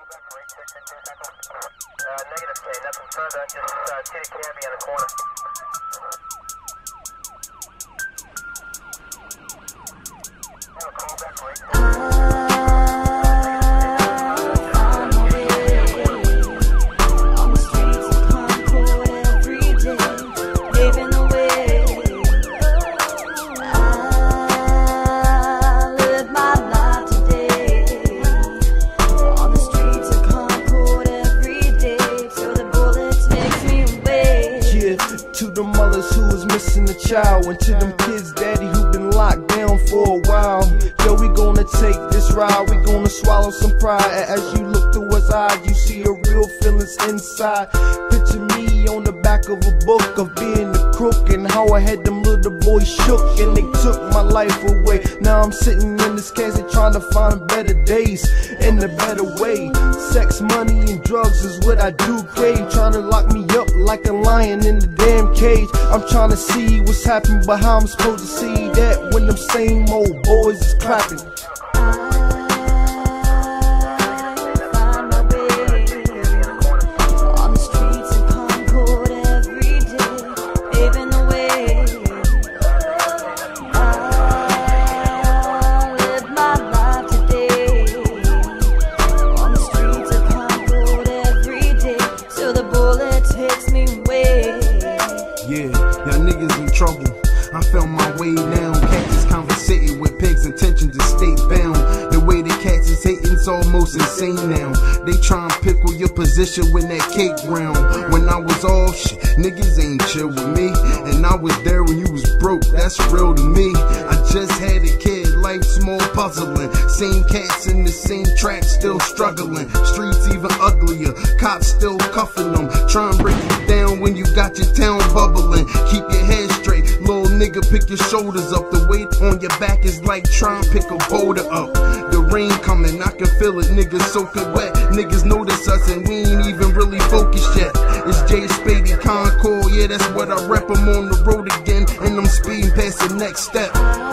Negative, K, nothing further. Just see the candy on the corner. To the mothers who was missing a child, and to them kids' daddy who been locked down for a while. Yo, we gonna take this ride, we gonna swallow some pride. As you look through his eyes, you see your real feelings inside. Picture me on the back of a book of being the crook, and how I had them little boys shook, and they took my life away. Now I'm sitting in this casket trying to find better days and a better way. Sex, money, and drugs is what I do crave. Trying to lock me up like a lion in the damn cage. I'm trying to see what's happening, but how I'm supposed to see that when them same old boys is clapping. Yeah, y'all niggas in trouble. I found my way down. Cats is conversating with pigs, intention to stay bound. The way the cats is hating's almost insane now. They try and pickle your position when that cake round. When I was off, shit, niggas ain't chill with me. And I was there when you was broke, that's real to me. I just had a kid, life small puzzling. Same cats in the same track, still struggling. Streets even uglier, cops still cuffing them. Try and break it down when you got your town bubbling. Keep your head straight, little nigga, pick your shoulders up. The weight on your back is like trying to pick a boulder up. The rain coming, I can feel it, niggas soaking wet. Niggas notice us and we ain't even really focused yet. It's J Spady Concord, yeah, that's what I rep. I'm on the road again and I'm speeding past the next step.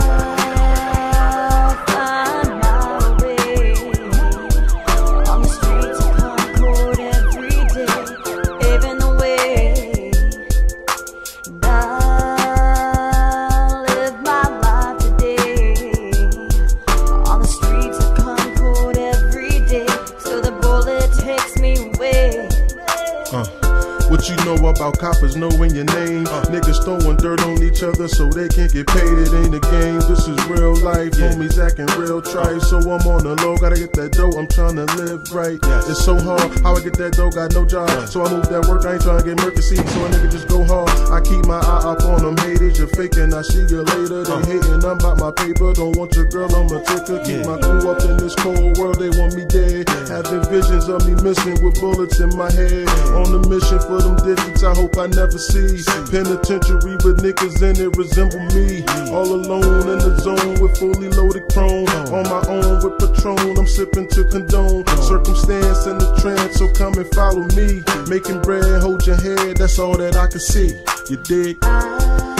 What you know about coppers knowing your name? Niggas throwing dirt on each other so they can't get paid. It ain't a game, this is real life. Homies acting real trite, so I'm on the low. Gotta get that dough, I'm trying to live right. It's so hard, how I get that dough, got no job. So I move that work, I ain't trying to get murky seat, so a nigga just go hard. I keep my eye up on them haters, you're faking, I see you later. They hating, I'm about my paper, don't want your girl, I'm a ticker. Keep my crew up in this cold world, they want me dead. Having visions of me missing with bullets in my head. On a mission for them digits I hope I never see. Penitentiary with niggas in it resemble me. All alone in the zone with fully loaded chrome. On my own with Patron, I'm sipping to condone. Circumstance in the trance, so come and follow me. Making bread, hold your head, that's all that I can see. You dig?